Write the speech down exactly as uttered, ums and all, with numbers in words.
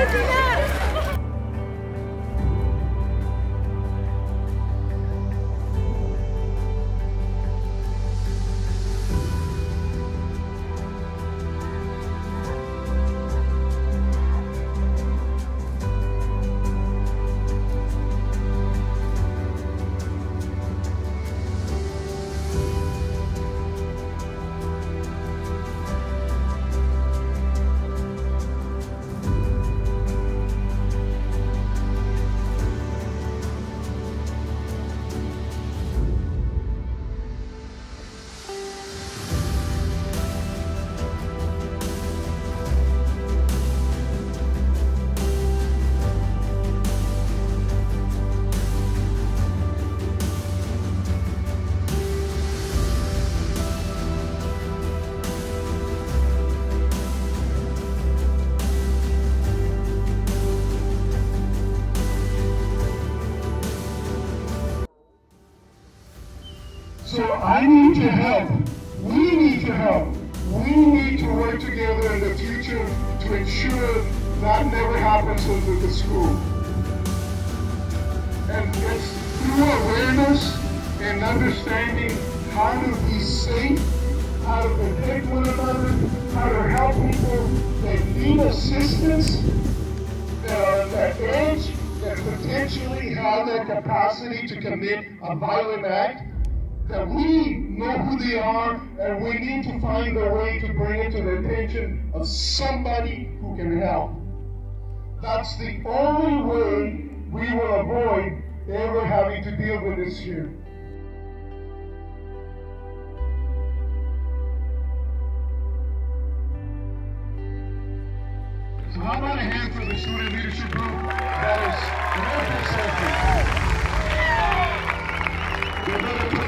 is enough! So I need your help. We need your help. We need to work together in the future to ensure that never happens in the school. And it's through awareness and understanding how to be safe, how to protect one another, how to help people that need assistance, that are at that age, that potentially have that capacity to commit a violent act, that we know who they are, and we need to find a way to bring it to the attention of somebody who can help. That's the only way we will avoid ever having to deal with this here. So how about a hand for the student leadership group that is representing?